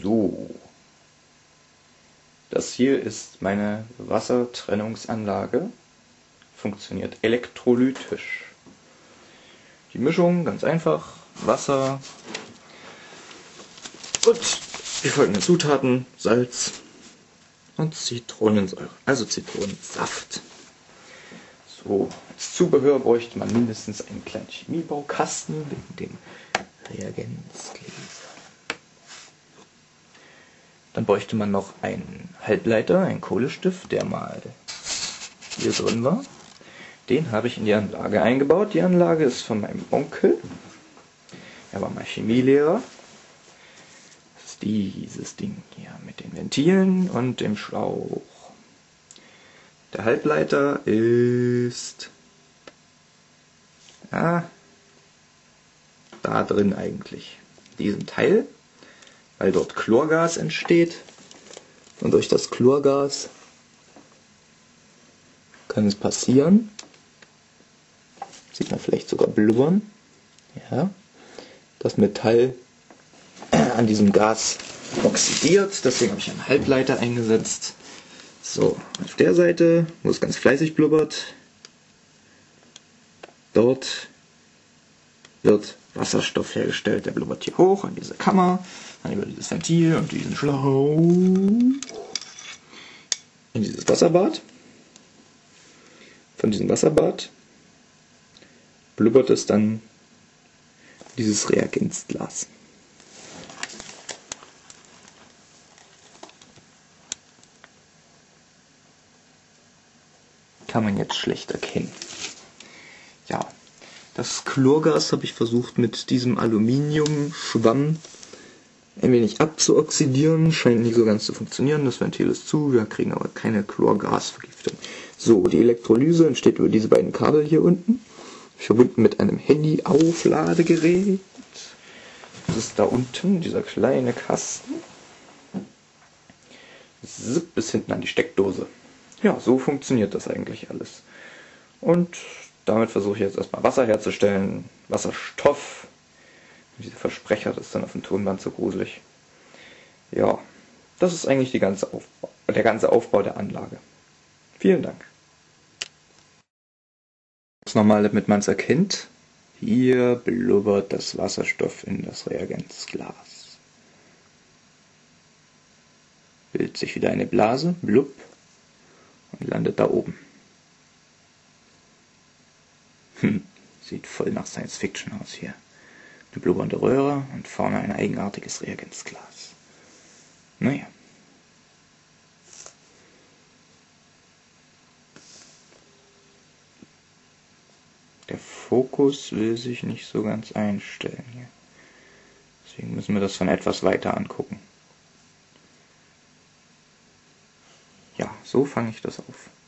So, das hier ist meine Wassertrennungsanlage. Funktioniert elektrolytisch. Die Mischung ganz einfach: Wasser und die folgenden Zutaten: Salz und Zitronensäure, also Zitronensaft. So, als Zubehör bräuchte man mindestens einen kleinen Chemiebaukasten mit dem Reagenzgläser. Dann bräuchte man noch einen Halbleiter, einen Kohlestift, der mal hier drin war. Den habe ich in die Anlage eingebaut. Die Anlage ist von meinem Onkel. Er war mal Chemielehrer. Das ist dieses Ding hier mit den Ventilen und dem Schlauch. Der Halbleiter ist da drin eigentlich. Diesem Teil, weil dort Chlorgas entsteht. Und durch das Chlorgas kann es passieren, sieht man vielleicht sogar blubbern, ja, das Metall an diesem Gas oxidiert. Deswegen habe ich einen Halbleiter eingesetzt. So, auf der Seite, wo es ganz fleißig blubbert, dort wird Wasserstoff hergestellt. Der blubbert hier hoch an diese Kammer, dann über dieses Ventil und diesen Schlauch in dieses Wasserbad. Von diesem Wasserbad blubbert es dann dieses Reagenzglas. Kann man jetzt schlecht erkennen. Ja, das Chlorgas habe ich versucht mit diesem Aluminiumschwamm ein wenig abzuoxidieren. Scheint nicht so ganz zu funktionieren. Das Ventil ist zu, wir kriegen aber keine Chlorgasvergiftung. So, die Elektrolyse entsteht über diese beiden Kabel hier unten, verbunden mit einem Handy-Aufladegerät. Das ist da unten, dieser kleine Kasten. Zip bis hinten an die Steckdose. Ja, so funktioniert das eigentlich alles. Und damit versuche ich jetzt erstmal Wasser herzustellen, Wasserstoff. Diese Versprecher, das ist dann auf dem Tonband so gruselig. Ja, das ist eigentlich der ganze Aufbau der Anlage. Vielen Dank. Jetzt nochmal, damit man es erkennt. Hier blubbert das Wasserstoff in das Reagenzglas. Bildet sich wieder eine Blase, blub, und landet da oben. Sieht voll nach Science Fiction aus hier. Eine blubbernde Röhre und vorne ein eigenartiges Reagenzglas. Naja. Der Fokus will sich nicht so ganz einstellen hier. Deswegen müssen wir das von etwas weiter angucken. Ja, so fange ich das auf.